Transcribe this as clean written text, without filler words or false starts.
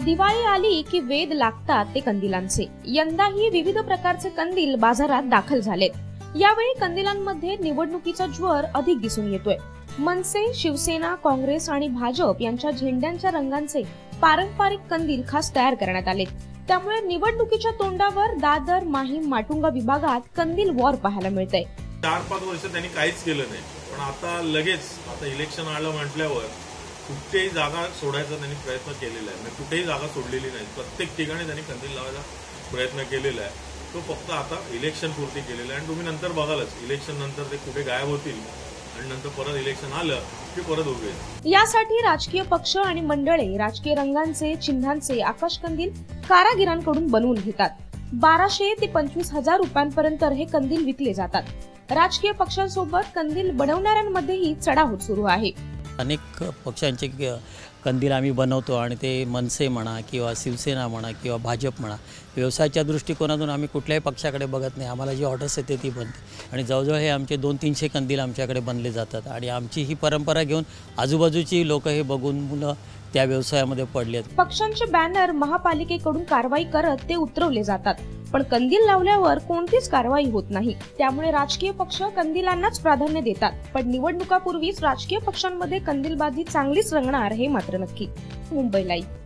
दिवाळी आली की वेध लागतात ते कंदिलांचे। यंदाही विविध प्रकारचे कंदील बाजारात दाखल झालेत। यावेळी कंदिलांमध्ये निवडणुकीचा ज्वर अधिक दिसून येतोय। मनसे, शिवसेना, काँग्रेस आणि भाजप यांच्या झेंड्यांच्या रंगांचे पारंपरिक कंदील खास तयार करण्यात आले। त्यामुळे निवडणुकीच्या तोंडावर दादर, माहीम, माटुंगा विभागात कंदील वॉर पाहायला मिळतंय। 4-5 वर्ष त्यांनी काहीच केलं नाही, पण आता लगेच इलेक्शन आलं म्हटल्यावर कुठेही जागा सोडायचा त्यांनी प्रयत्न केलेला आहे। कुठेही जागा सोडलेली नाही, प्रत्येक ठिकाणी त्यांनी कंदील लावायचा प्रयत्न केलेला आहे। तो फक्त आता इलेक्शन पुरती केलेला आहे आणि तुम्ही नंतर बघालच इलेक्शन नंतर ते कुठे गायब होतील आणि नंतर परत इलेक्शन आलं की परत उभे येतील। यासाठी राजकीय पक्ष आणि मंडळे राजकीय रंगांचे, चिन्हांचे आकाश कंदील कारागिरांकडून बनवून घेतात। 1200 ते 25,000 रुपयांपर्यंत हे कंदील विकले जातात। राजकीय पक्षांसोबत कंदील बनवणाऱ्यांमध्येही चढाओढ सुरू आहे। अनेक पक्षांचे कंदील आम्ही बनवतो आणि ते मनसे म्हणा किंवा शिवसेना म्हणा किंवा भाजप म्हणा, व्यवसायाच्या दृष्टिकोनातून आम्ही कुठल्याही पक्षाकडे बघत नाही। आम्हाला जी ऑर्डर्स येते ती बनते आणि जवळजवळ हे आमचे 200-300 कंदील आमच्याकडे बनले जातात आणि आमची ही परंपरा घेऊन आजूबाजूची लोक हे बघून मुलं त्या व्यवसायामध्ये पडलेत। पक्षांचे बॅनर महापालिकेकडून कारवाई करत ते उतरवले जातात, पण कंदील लावल्यावर कोणतीच कारवाई होत नाही। त्यामुळे राजकीय पक्ष कंदिलांनाच प्राधान्य देतात, पण निवडणुकापूर्वीच राजकीय पक्षांमध्ये कंदीलबाजी चांगलीच रंगणार हे मात्र नक्की। मुंबई लाईव्ह।